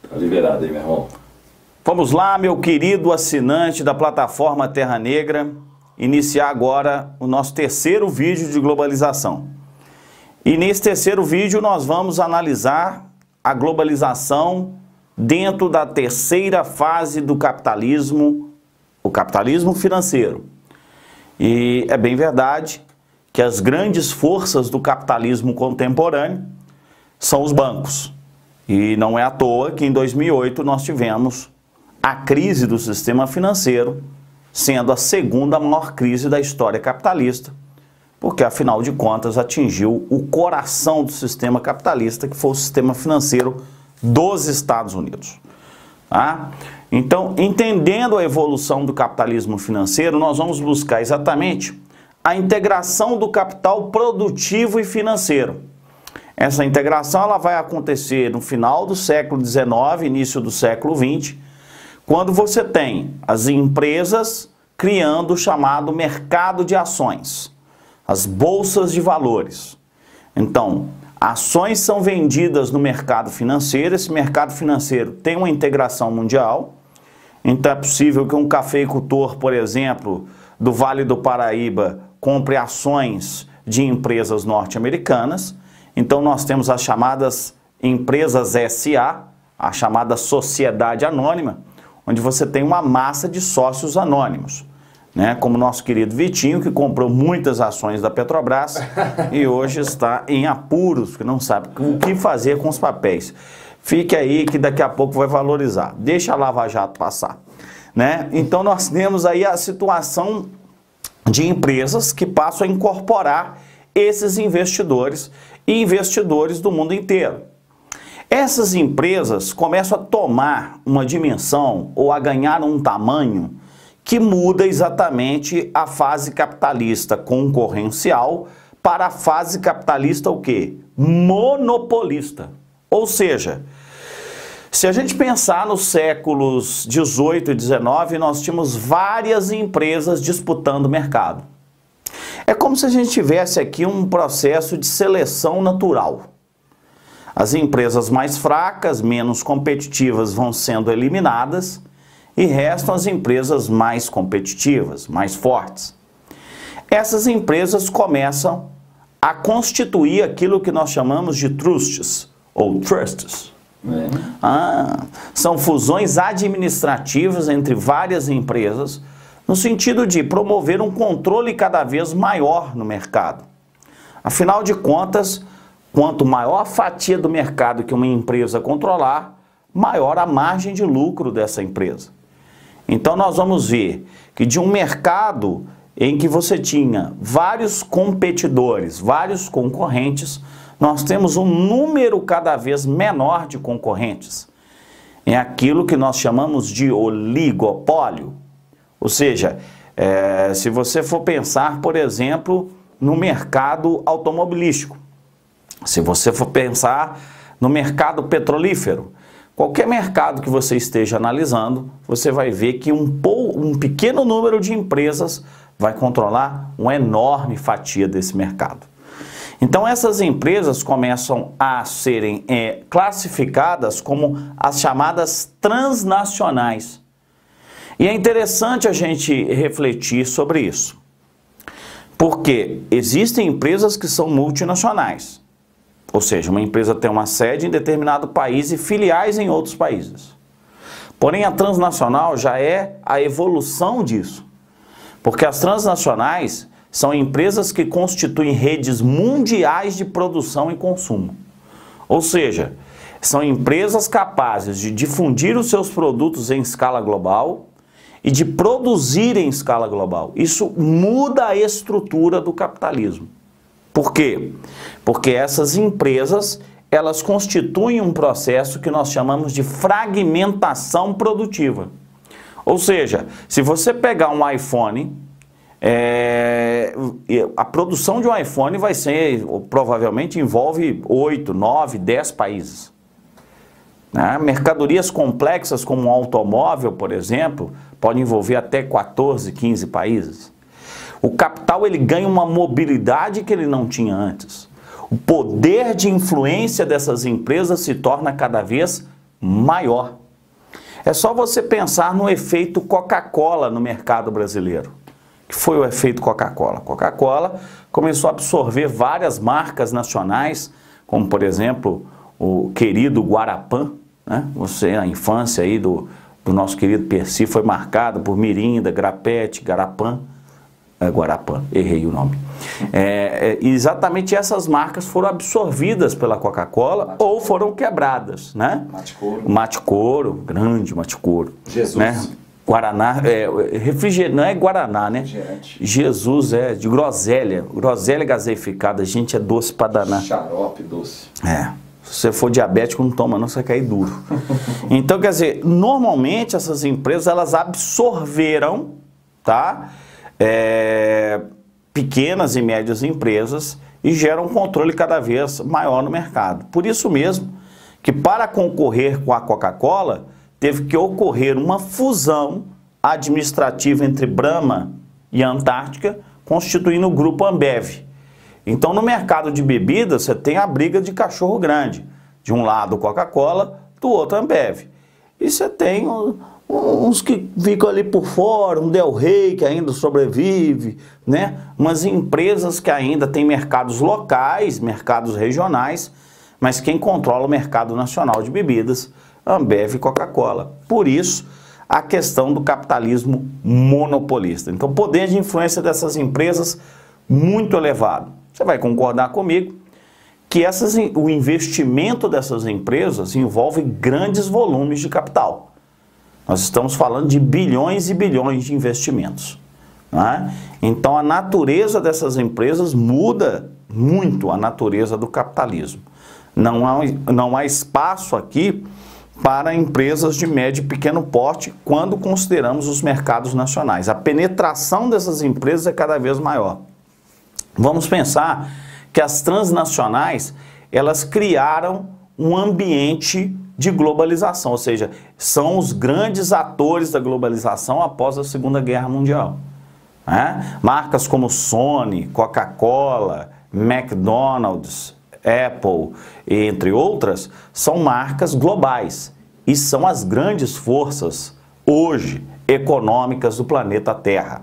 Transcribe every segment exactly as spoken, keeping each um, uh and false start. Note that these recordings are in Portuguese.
Tá liberado aí, meu irmão. Vamos lá, meu querido assinante da plataforma Terra Negra, iniciar agora o nosso terceiro vídeo de globalização. E nesse terceiro vídeo nós vamos analisar a globalização dentro da terceira fase do capitalismo, o capitalismo financeiro. E é bem verdade que as grandes forças do capitalismo contemporâneo são os bancos. E não é à toa que em dois mil e oito nós tivemos a crise do sistema financeiro, sendo a segunda maior crise da história capitalista, porque afinal de contas atingiu o coração do sistema capitalista, que foi o sistema financeiro dos Estados Unidos. Tá? Então, entendendo a evolução do capitalismo financeiro, nós vamos buscar exatamente a integração do capital produtivo e financeiro. Essa integração ela vai acontecer no final do século dezenove, início do século vinte, quando você tem as empresas criando o chamado mercado de ações, as bolsas de valores. Então, ações são vendidas no mercado financeiro, esse mercado financeiro tem uma integração mundial, então é possível que um cafeicultor, por exemplo, do Vale do Paraíba, compre ações de empresas norte-americanas. Então nós temos as chamadas empresas S A, a chamada sociedade anônima, onde você tem uma massa de sócios anônimos, né? Como o nosso querido Vitinho, que comprou muitas ações da Petrobras e hoje está em apuros, que não sabe o que fazer com os papéis. Fique aí que daqui a pouco vai valorizar. Deixa a Lava Jato passar, né? Então nós temos aí a situação de empresas que passam a incorporar esses investidores e investidores do mundo inteiro. Essas empresas começam a tomar uma dimensão ou a ganhar um tamanho que muda exatamente a fase capitalista concorrencial para a fase capitalista o quê? Monopolista. Ou seja, se a gente pensar nos séculos dezoito e dezenove, nós tínhamos várias empresas disputando o mercado. É como se a gente tivesse aqui um processo de seleção natural. As empresas mais fracas, menos competitivas, vão sendo eliminadas e restam as empresas mais competitivas, mais fortes. Essas empresas começam a constituir aquilo que nós chamamos de trusts ou trusts. É. Ah, são fusões administrativas entre várias empresas no sentido de promover um controle cada vez maior no mercado. Afinal de contas, quanto maior a fatia do mercado que uma empresa controlar, maior a margem de lucro dessa empresa. Então nós vamos ver que de um mercado em que você tinha vários competidores, vários concorrentes, nós temos um número cada vez menor de concorrentes. É aquilo que nós chamamos de oligopólio. Ou seja, é, se você for pensar, por exemplo, no mercado automobilístico, se você for pensar no mercado petrolífero, qualquer mercado que você esteja analisando, você vai ver que um, um pequeno número de empresas vai controlar uma enorme fatia desse mercado. Então essas empresas começam a serem é, classificadas como as chamadas transnacionais. E é interessante a gente refletir sobre isso. Porque existem empresas que são multinacionais. Ou seja, uma empresa tem uma sede em determinado país e filiais em outros países. Porém, a transnacional já é a evolução disso. Porque as transnacionais são empresas que constituem redes mundiais de produção e consumo. Ou seja, são empresas capazes de difundir os seus produtos em escala global e de produzir em escala global. Isso muda a estrutura do capitalismo. Por quê? Porque essas empresas, elas constituem um processo que nós chamamos de fragmentação produtiva. Ou seja, se você pegar um iPhone, é, a produção de um iPhone vai ser, provavelmente envolve oito, nove, dez países. Né? Mercadorias complexas como um automóvel, por exemplo, podem envolver até quatorze, quinze países. O capital ele ganha uma mobilidade que ele não tinha antes. O poder de influência dessas empresas se torna cada vez maior. É só você pensar no efeito Coca-Cola no mercado brasileiro. Que foi o efeito Coca-Cola? Coca-Cola começou a absorver várias marcas nacionais, como por exemplo o querido Guarapã, né? Você, a infância aí do, do nosso querido Percy foi marcada por Mirinda, Grapete, Garapã, é, Guarapã, errei o nome. É, é, exatamente essas marcas foram absorvidas pela Coca-Cola ou foram quebradas, né? Mate Couro. Mate Couro, grande Mate Couro. Jesus. Né? Guaraná, é, refrigerante, não é Guaraná, né? Refrigerante. Jesus é de groselha, groselha gaseificada, gente, é doce pra danar. Xarope doce. É, se você for diabético não toma não, você vai cair duro. Então, quer dizer, normalmente essas empresas, elas absorveram, tá? É, pequenas e médias empresas e geram um controle cada vez maior no mercado. Por isso mesmo que para concorrer com a Coca-Cola, teve que ocorrer uma fusão administrativa entre Brahma e Antártica, constituindo o grupo Ambev. Então, no mercado de bebidas, você tem a briga de cachorro grande. De um lado, Coca-Cola, do outro, Ambev. E você tem um, uns que ficam ali por fora, um Del Rey que ainda sobrevive, né? Umas empresas que ainda têm mercados locais, mercados regionais, mas quem controla o mercado nacional de bebidas, Ambev e Coca-Cola. Por isso, a questão do capitalismo monopolista. Então, o poder de influência dessas empresas muito elevado. Você vai concordar comigo que essas, o investimento dessas empresas envolve grandes volumes de capital. Nós estamos falando de bilhões e bilhões de investimentos. Né? Então, a natureza dessas empresas muda muito a natureza do capitalismo. Não há, não há espaço aqui para empresas de médio e pequeno porte quando consideramos os mercados nacionais. A penetração dessas empresas é cada vez maior. Vamos pensar que as transnacionais, elas criaram um ambiente de globalização, ou seja, são os grandes atores da globalização após a Segunda Guerra Mundial. Né? Marcas como Sony, Coca-Cola, McDonald's, Apple, entre outras, são marcas globais e são as grandes forças hoje econômicas do planeta Terra.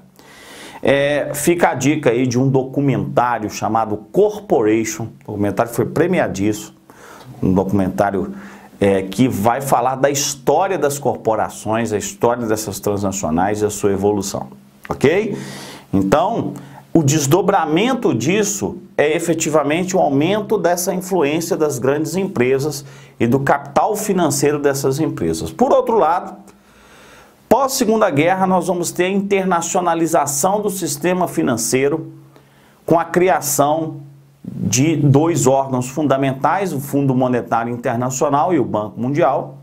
É, fica a dica aí de um documentário chamado Corporation, o documentário foi premiadíssimo, um documentário é, que vai falar da história das corporações, a história dessas transnacionais e a sua evolução, ok? Então, o desdobramento disso é efetivamente o aumento dessa influência das grandes empresas e do capital financeiro dessas empresas. Por outro lado, pós-Segunda Guerra, nós vamos ter a internacionalização do sistema financeiro com a criação de dois órgãos fundamentais, o Fundo Monetário Internacional e o Banco Mundial.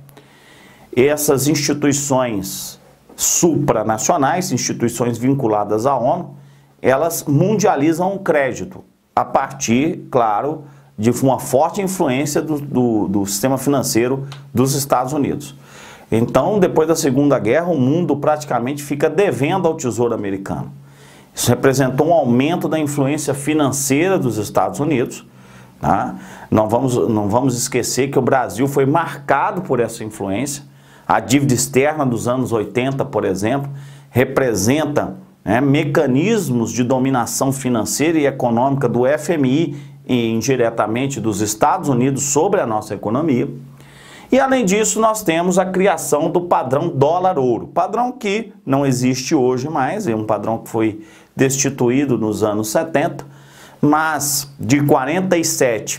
Essas instituições supranacionais, instituições vinculadas à ONU, elas mundializam o crédito a partir, claro, de uma forte influência do, do, do sistema financeiro dos Estados Unidos. Então, depois da Segunda Guerra, o mundo praticamente fica devendo ao Tesouro Americano. Isso representou um aumento da influência financeira dos Estados Unidos. Tá? Não vamos, não vamos esquecer que o Brasil foi marcado por essa influência. A dívida externa dos anos oitenta, por exemplo, representa né, mecanismos de dominação financeira e econômica do F M I e indiretamente dos Estados Unidos sobre a nossa economia. E além disso, nós temos a criação do padrão dólar-ouro, padrão que não existe hoje mais, é um padrão que foi destituído nos anos setenta, mas de quarenta e sete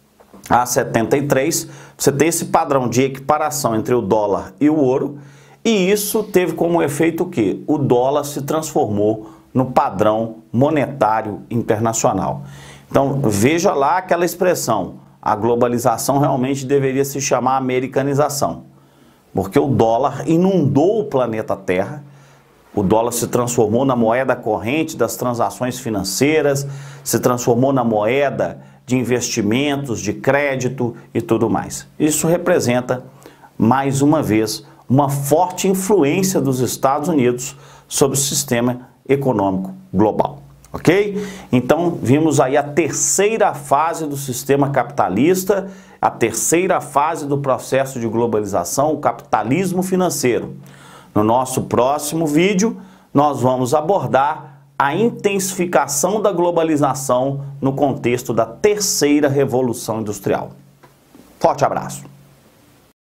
a setenta e três, você tem esse padrão de equiparação entre o dólar e o ouro, e isso teve como efeito o quê? O dólar se transformou no padrão monetário internacional. Então, veja lá aquela expressão, a globalização realmente deveria se chamar americanização, porque o dólar inundou o planeta Terra, o dólar se transformou na moeda corrente das transações financeiras, se transformou na moeda de investimentos, de crédito e tudo mais. Isso representa, mais uma vez, uma forte influência dos Estados Unidos sobre o sistema econômico global. Ok? Então, vimos aí a terceira fase do sistema capitalista, a terceira fase do processo de globalização, o capitalismo financeiro. No nosso próximo vídeo, nós vamos abordar a intensificação da globalização no contexto da terceira revolução industrial. Forte abraço!